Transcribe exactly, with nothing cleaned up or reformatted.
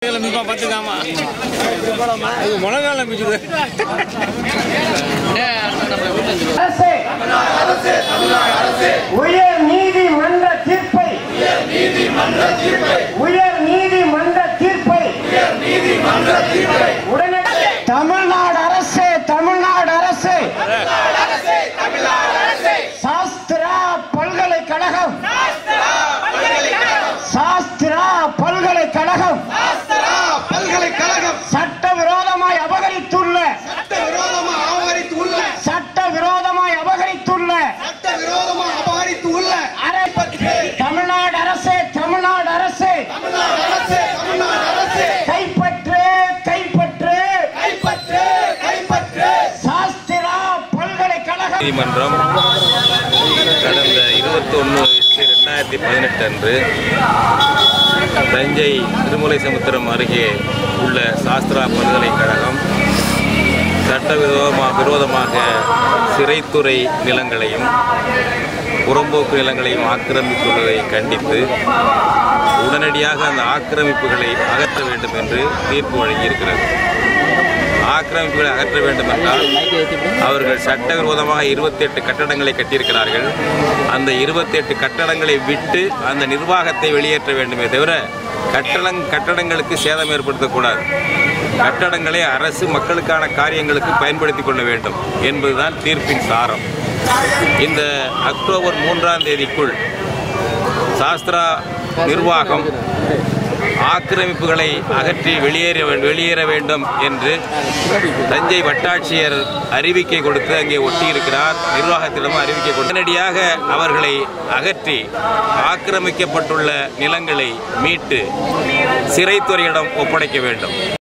உயர் நீதிமன்ற தீர்ப்பை உயர் நீதிமன்ற தீர்ப்பை உடனடி தமிழ்நாடு அரசு தமிழ்நாடு அரசு சாஸ்திரா பல்கலைக்கழகம் சாஸ்திரா பல்கலைக்கழகம் சட்டவிரோதமாய் அபகரித்துள்ள சட்டவிரோதமாய் அபகரித்துள்ள தமிழ்நாடு அரசு தமிழ்நாடு அரசு கைப்பற்று கைப்பற்று சாஸ்திரா பல்கலைக்கழகம் நீதிமன்றம் கடந்த இருபத்தி ஒன்று இரண்டாயிரத்தி பதினெட்டு அன்று தஞ்சை திருமலை சமுத்திரம் அருகே உள்ள சாஸ்திரா பல்கலைக்கழகம் சட்டவிரோதமாக விரோதமாக சிறைத்துறை நிலங்களையும் புறம்போக்கு நிலங்களையும் ஆக்கிரமித்துள்ளதை கண்டித்து உடனடியாக அந்த ஆக்கிரமிப்புகளை அகற்ற வேண்டும் என்று தீர்ப்பு வழங்கியிருக்கிறது. ஆக்கிரமிப்புகளை அகற்ற வேண்டும் என்றால் அவர்கள் சட்டவிரோதமாக இருபத்தி எட்டு கட்டடங்களை கட்டியிருக்கிறார்கள். அந்த இருபத்தி எட்டு கட்டடங்களை விட்டு அந்த நிர்வாகத்தை வெளியேற்ற வேண்டுமே தவிர கட்டடங் கட்டடங்களுக்கு சேதம் ஏற்படுத்தக்கூடாது. கட்டடங்களை அரசு மக்களுக்கான காரியங்களுக்கு பயன்படுத்திக் கொள்ள வேண்டும் என்பதுதான் தீர்ப்பின் சாரம். இந்த அக்டோபர் மூன்றாம் தேதிக்குள் சாஸ்திரா நிர்வாகம் ஆக்கிரமிப்புகளை அகற்றி வெளியேற வெளியேற வேண்டும் என்று தஞ்சை வட்டாட்சியர் அறிவிக்கை கொடுத்து அங்கே ஒட்டியிருக்கிறார். நிர்வாகத்திடம் அறிவிக்கை கொடுத்து உடனடியாக அவர்களை அகற்றி ஆக்கிரமிக்கப்பட்டுள்ள நிலங்களை மீட்டு சிறைத்துறையிடம் ஒப்படைக்க வேண்டும்.